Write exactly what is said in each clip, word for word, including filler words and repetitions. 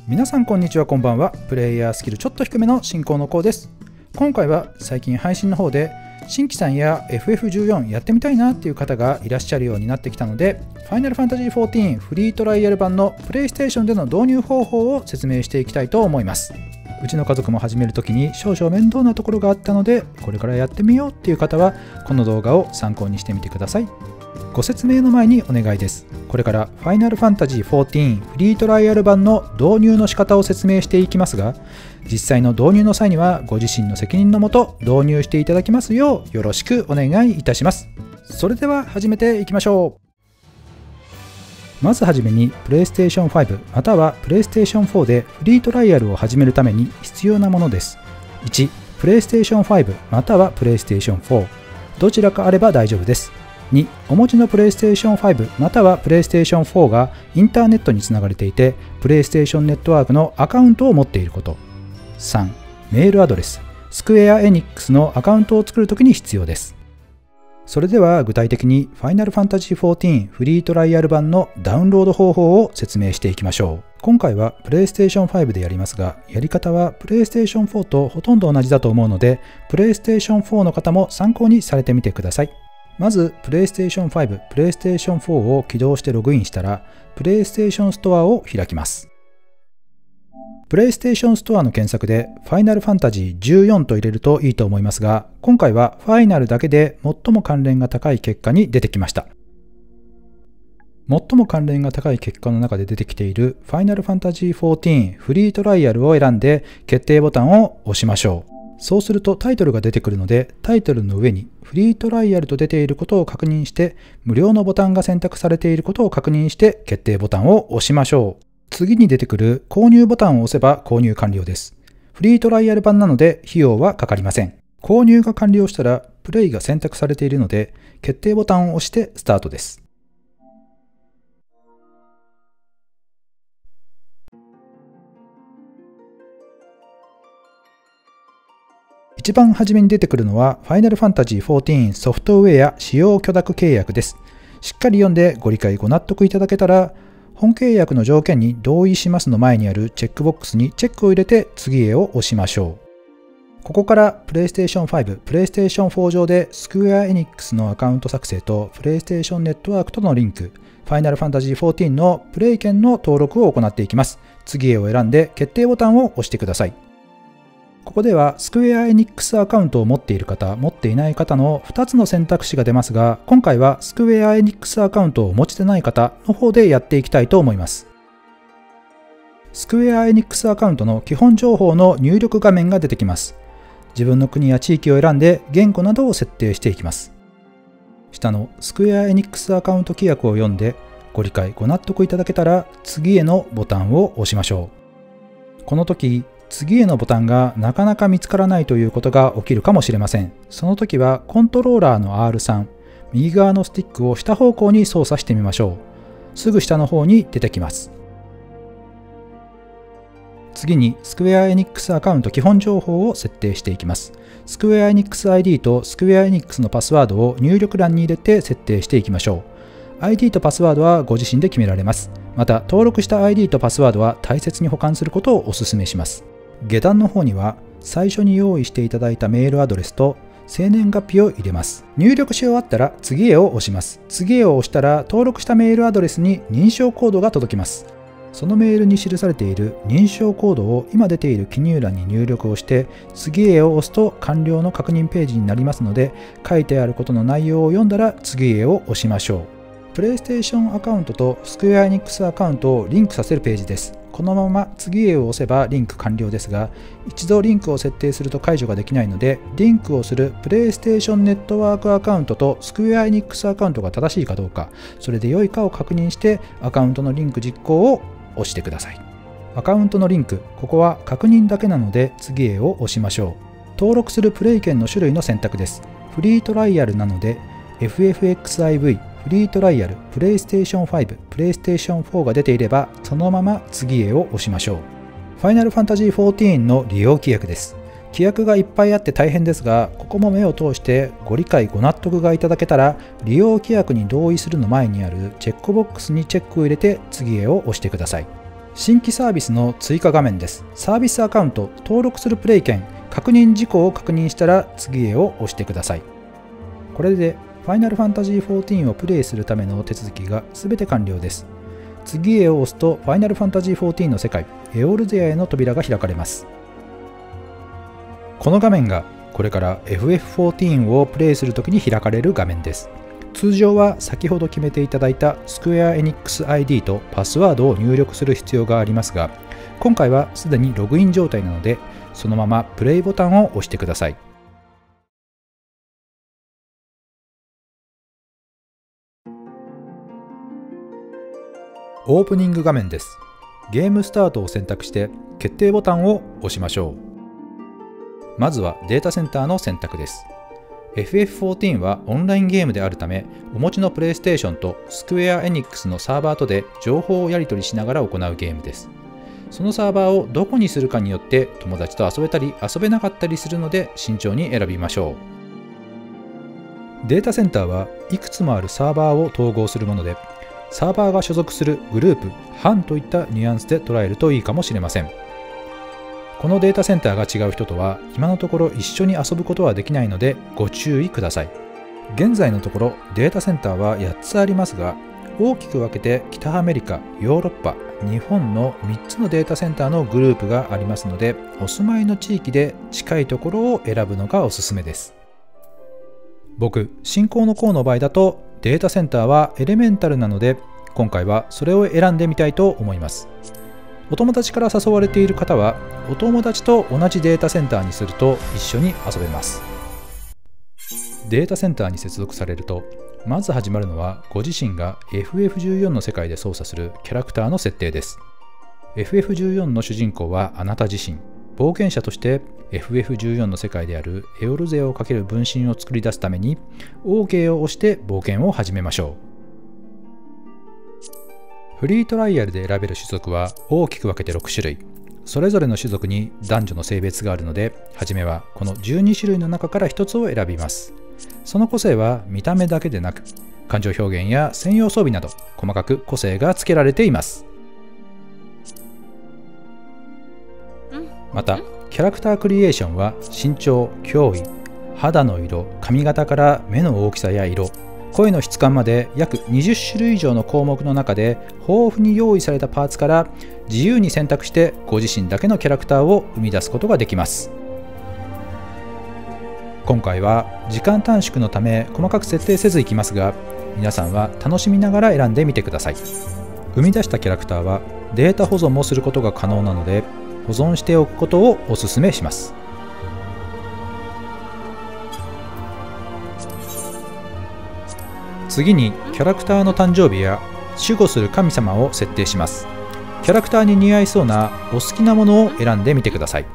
皆さんこんにちは、こんばんは。プレイヤースキルちょっと低めの進行のこうです。今回は最近配信の方で新規さんや エフエフじゅうよん やってみたいなっていう方がいらっしゃるようになってきたので、ファイナルファンタジーじゅうよんフリートライアル版のプレイステーションでの導入方法を説明していきたいと思います。うちの家族も始めるときに少々面倒なところがあったので、これからやってみようっていう方はこの動画を参考にしてみてください。ご説明の前にお願いです。これからファイナルファンタジーじゅうよんフリートライアル版の導入の仕方を説明していきますが、実際の導入の際にはご自身の責任のもと導入していただきますようよろしくお願いいたします。それでは始めていきましょう。まずはじめに プレイステーションファイブ または プレイステーションフォーでフリートライアルを始めるために必要なものです。いち. プレイステーションファイブ または プレイステーションフォー、どちらかあれば大丈夫です。に. お持ちのプレイステーションファイブまたはプレイステーションフォーがインターネットにつながれていて、プレイステーションネットワークのアカウントを持っていること。さん. メールアドレス、スクエアエニックスのアカウントを作るときに必要です。それでは具体的にファイナルファンタジーじゅうよんフリートライアル版のダウンロード方法を説明していきましょう。今回はプレイステーションファイブでやりますが、やり方はプレイステーションフォーとほとんど同じだと思うので、プレイステーションフォーの方も参考にされてみてください。まず、プレイステーションファイブ、プレイステーションフォーを起動してログインしたら、プレイステーションストアを開きます。プレイステーションストアの検索で、ファイナルファンタジーじゅうよんと入れるといいと思いますが、今回はファイナルだけで最も関連が高い結果に出てきました。最も関連が高い結果の中で出てきているファイナルファンタジーじゅうよんフリートライアルを選んで決定ボタンを押しましょう。そうするとタイトルが出てくるので、タイトルの上にフリートライアルと出ていることを確認して、無料のボタンが選択されていることを確認して決定ボタンを押しましょう。次に出てくる購入ボタンを押せば購入完了です。フリートライアル版なので費用はかかりません。購入が完了したらプレイが選択されているので、決定ボタンを押してスタートです。一番初めに出てくるのはファイナルファンタジーじゅうよんソフトウェア使用許諾契約です。しっかり読んでご理解ご納得いただけたら、本契約の条件に同意しますの前にあるチェックボックスにチェックを入れて次へを押しましょう。ここからプレイステーションファイブ、プレイステーションフォー上でスクエアエニックスのアカウント作成とプレイステーションネットワークとのリンク、ファイナルファンタジーじゅうよんのプレイ券の登録を行っていきます。次へを選んで決定ボタンを押してください。ここではスクエアエニックスアカウントを持っている方、持っていない方のふたつの選択肢が出ますが、今回はスクエアエニックスアカウントをお持ちでない方の方でやっていきたいと思います。スクエアエニックスアカウントの基本情報の入力画面が出てきます。自分の国や地域を選んで言語などを設定していきます。下のスクエアエニックスアカウント規約を読んでご理解ご納得いただけたら次へのボタンを押しましょう。この時、次へのボタンがなかなか見つからないということが起きるかもしれません。その時はコントローラーの アールスリー、右側のスティックを下方向に操作してみましょう。すぐ下の方に出てきます。次にスクエアエニックスアカウント基本情報を設定していきます。スクエアエニックス アイディー とスクエアエニックスのパスワードを入力欄に入れて設定していきましょう。アイディー とパスワードはご自身で決められます。また登録した アイディー とパスワードは大切に保管することをお勧めします。下段の方には最初に用意していただいたメールアドレスと生年月日を入れます。入力し終わったら次へを押します。次へを押したら登録したメールアドレスに認証コードが届きます。そのメールに記されている認証コードを今出ている記入欄に入力をして次へを押すと完了の確認ページになりますので、書いてあることの内容を読んだら次へを押しましょう。プレイステーションアカウントとスクエアエニックスアカウントをリンクさせるページです。このまま次へを押せばリンク完了ですが、一度リンクを設定すると解除ができないので、リンクをするプレイステーションネットワークアカウントとスクエアエニックスアカウントが正しいかどうか、それで良いかを確認してアカウントのリンク実行を押してください。アカウントのリンク、ここは確認だけなので次へを押しましょう。登録するプレイ券の種類の選択です。フリートライアルなので エフエフエックスアイブイ、フリートライアル、プレイステーションファイブ、プレイステーションフォーが出ていればそのまま次へを押しましょう。ファイナルファンタジーじゅうよんの利用規約です。規約がいっぱいあって大変ですが、ここも目を通してご理解ご納得がいただけたら、利用規約に同意するの前にあるチェックボックスにチェックを入れて次へを押してください。 新規サービスの追加画面です。サービスアカウント、登録するプレイ券、確認事項を確認したら次へを押してください。これでファイナルファンタジーフォーティーンをプレイするための手続きがすべて完了です。次へを押すとファイナルファンタジーフォーティーンの世界、エオルゼアへの扉が開かれます。この画面がこれから エフエフフォーティーン をプレイするときに開かれる画面です。通常は先ほど決めていただいたスクエアエニックス アイディー とパスワードを入力する必要がありますが、今回はすでにログイン状態なので、そのままプレイボタンを押してください。オープニング画面です。ゲームスタートを選択して決定ボタンを押しましょう。まずはデータセンターの選択です。エフエフフォーティーン はオンラインゲームであるため、お持ちのプレイステーションとスクエアエニックスのサーバーとで情報をやり取りしながら行うゲームです。そのサーバーをどこにするかによって友達と遊べたり遊べなかったりするので慎重に選びましょう。データセンターはいくつもあるサーバーを統合するもので、サーバーが所属するグループ、班といったニュアンスで捉えるといいかもしれません。このデータセンターが違う人とは今のところ一緒に遊ぶことはできないのでご注意ください。現在のところデータセンターはやっつありますが、大きく分けて北アメリカ、ヨーロッパ、日本のみっつのデータセンターのグループがありますので、お住まいの地域で近いところを選ぶのがおすすめです。僕、進行の項の場合だとデータセンターはエレメンタルなので、今回はそれを選んでみたいと思います。お友達から誘われている方は、お友達と同じデータセンターにすると一緒に遊べます。データセンターに接続されると、まず始まるのはご自身が エフエフじゅうよん の世界で操作するキャラクターの設定です。エフエフじゅうよん の主人公はあなた自身。冒険者として エフエフじゅうよん の世界であるエオルゼアをかける分身を作り出すために オーケー を押して冒険を始めましょう。フリートライアルで選べる種族は大きく分けてろくしゅるい。それぞれの種族に男女の性別があるので、はじめはこのじゅうにしゅるいの中からひとつを選びます。その個性は見た目だけでなく、感情表現や専用装備など細かく個性が付けられています。また、キャラクタークリエーションは身長、胸囲、肌の色、髪型から目の大きさや色、声の質感まで約にじゅっしゅるい以上の項目の中で豊富に用意されたパーツから自由に選択してご自身だけのキャラクターを生み出すことができます。今回は時間短縮のため細かく設定せずいきますが、皆さんは楽しみながら選んでみてください。生み出したキャラクターはデータ保存もすることが可能なので、保存しておくことをお勧めします。次にキャラクターの誕生日や守護する神様を設定します。キャラクターに似合いそうなお好きなものを選んでみてください。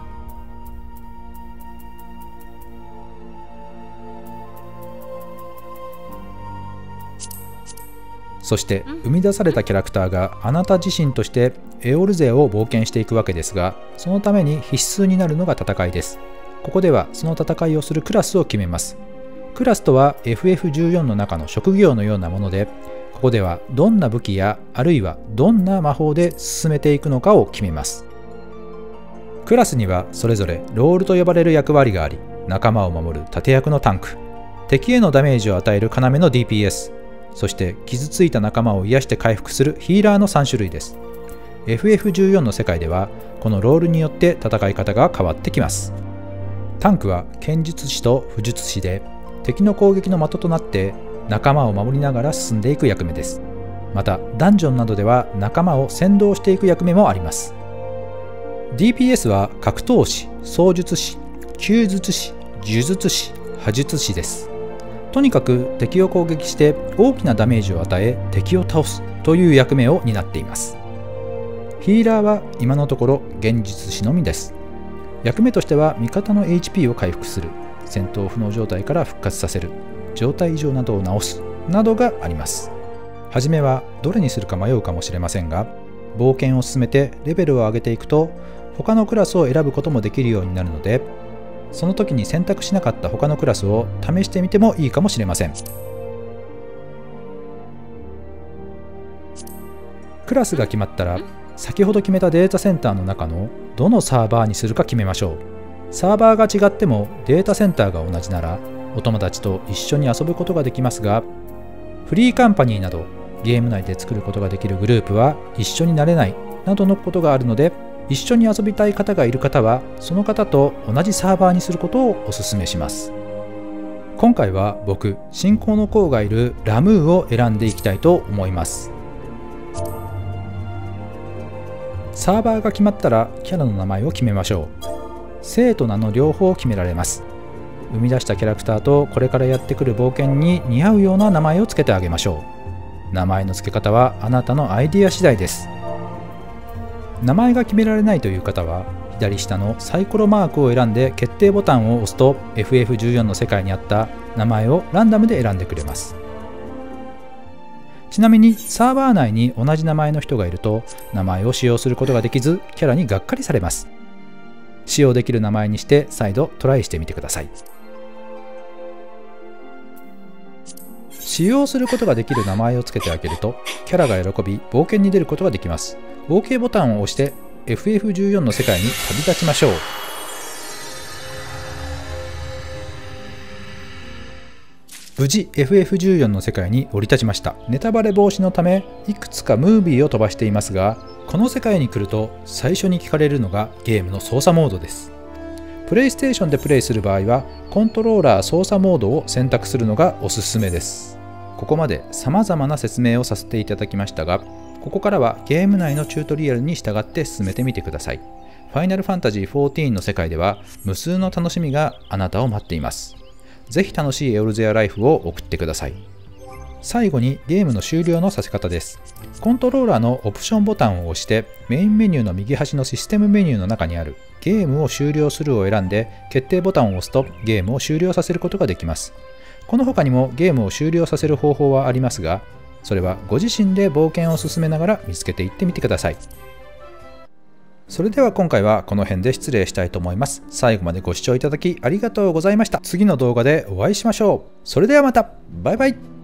そして生み出されたキャラクターがあなた自身としてエオルゼアを冒険していくわけですが、そのために必須になるのが戦いです。ここではその戦いをするクラスを決めます。クラスとは エフエフじゅうよん の中の職業のようなもので、ここではどんな武器やあるいはどんな魔法で進めていくのかを決めます。クラスにはそれぞれロールと呼ばれる役割があり、仲間を守る盾役のタンク、敵へのダメージを与える要の ディーピーエス、そして傷ついた仲間を癒して回復するヒーラーのさんしゅるいです。エフエフじゅうよん の世界ではこのロールによって戦い方が変わってきます。タンクは剣術師と武術師で、敵の攻撃の的となって仲間を守りながら進んでいく役目です。またダンジョンなどでは仲間を先導していく役目もあります。 ディーピーエス は格闘士、槍術師、弓術師、呪術師、破術師です。とにかく敵を攻撃して大きなダメージを与え敵を倒すという役目を担っています。ヒーラーは今のところ幻術師のみです。役目としては味方の エイチピー を回復する、戦闘不能状態から復活させる、状態異常などを治すなどがあります。はじめはどれにするか迷うかもしれませんが、冒険を進めてレベルを上げていくと他のクラスを選ぶこともできるようになるので、その時に選択しなかった他のクラスを試してみてもいいかもしれません。クラスが決まったら先ほど決めたデータセンターの中のどのサーバーにするか決めましょう。サーバーが違ってもデータセンターが同じならお友達と一緒に遊ぶことができますが、フリーカンパニーなどゲーム内で作ることができるグループは一緒になれないなどのことがあるので、一緒に遊びたい方がいる方はその方と同じサーバーにすることをお勧めします。今回は僕、親交の子がいるラムーを選んでいきたいと思います。サーバーが決まったらキャラの名前を決めましょう。姓と名の両方を決められます。生み出したキャラクターとこれからやってくる冒険に似合うような名前をつけてあげましょう。名前の付け方はあなたのアイディア次第です。名前が決められないという方は左下のサイコロマークを選んで決定ボタンを押すと エフエフじゅうよん の世界にあった名前をランダムで選んでくれます。ちなみにサーバー内に同じ名前の人がいると名前を使用することができずキャラにがっかりされます。使用できる名前にして再度トライしてみてください。使用することができる名前をつけてあげるとキャラが喜び冒険に出ることができます。 オーケー ボタンを押して エフエフじゅうよん の世界に旅立ちましょう。無事 エフエフじゅうよん の世界に降り立ちました。ネタバレ防止のためいくつかムービーを飛ばしていますが、この世界に来ると最初に聞かれるのがゲームの操作モードです。プレイステーションでプレイする場合はコントローラー操作モードを選択するのがおすすめです。ここまで様々な説明をさせていただきましたが、ここからはゲーム内のチュートリアルに従って進めてみてください。ファイナルファンタジーじゅうよんの世界では無数の楽しみがあなたを待っています。ぜひ楽しいエオルゼアライフを送ってください。最後にゲームの終了のさせ方です。コントローラーのオプションボタンを押してメインメニューの右端のシステムメニューの中にあるゲームを終了するを選んで決定ボタンを押すとゲームを終了させることができます。この他にもゲームを終了させる方法はありますが、それはご自身で冒険を進めながら見つけていってみてください。それでは今回はこの辺で失礼したいと思います。最後までご視聴いただきありがとうございました。次の動画でお会いしましょう。それではまた。バイバイ。